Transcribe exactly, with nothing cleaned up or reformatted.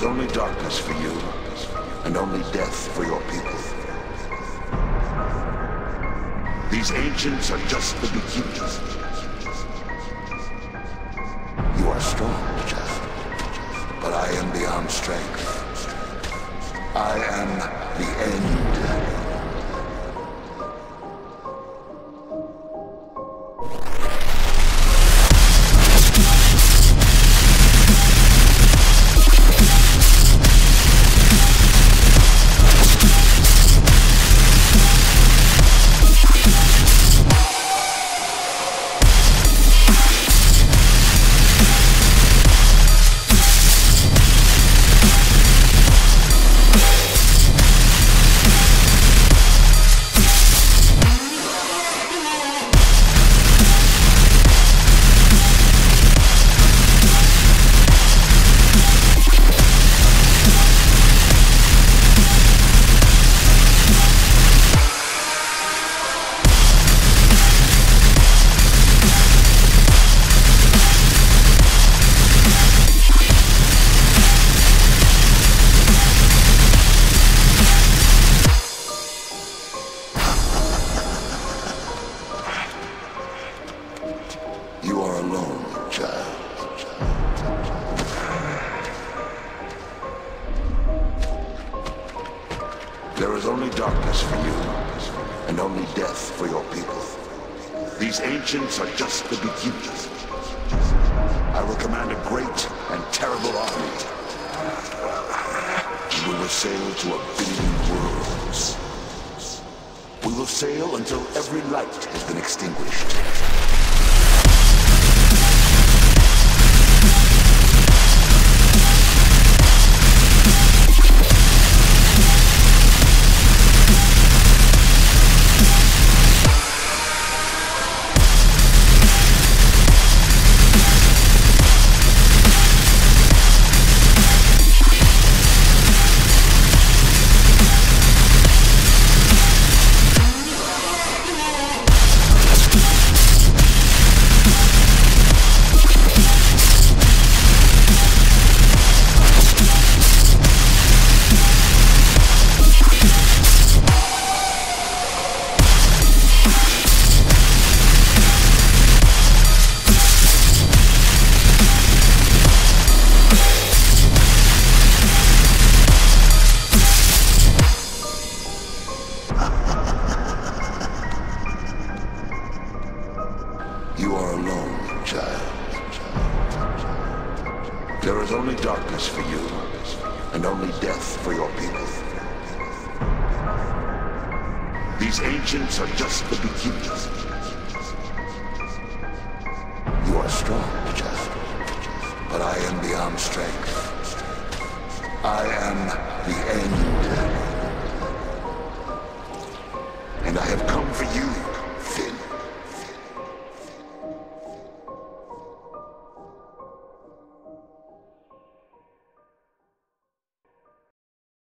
only darkness for you, and only death for your people. These ancients are just the beginning. You are strong, child, but I am beyond strength. I am the end. You are alone, child. There is only darkness for you, and only death for your people. These ancients are just the beginning. I will command a great and terrible army. We will sail to a billion worlds. We will sail until every light has been extinguished. You are alone, child. There is only darkness for you, and only death for your people. These ancients are just the beginning. You are strong, child, but I am beyond strength. I am the end. And I have come for you.